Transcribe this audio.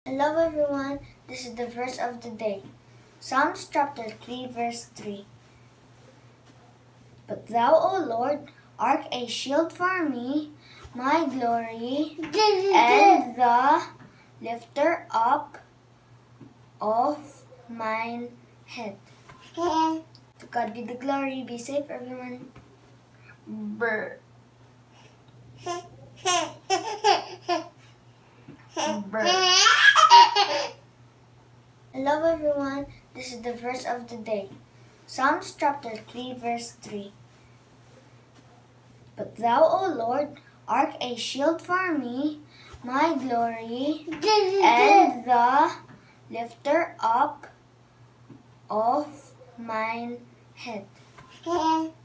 Hello everyone, this is the verse of the day. Psalms chapter 3 verse 3. But thou, O Lord, art a shield for me, my glory, and the lifter up of mine head. To God be the glory. Be safe, everyone. Brr. Brr. Hello everyone, this is the verse of the day. Psalms chapter 3 verse 3. But thou, O Lord, art a shield for me, my glory, and the lifter up of mine head.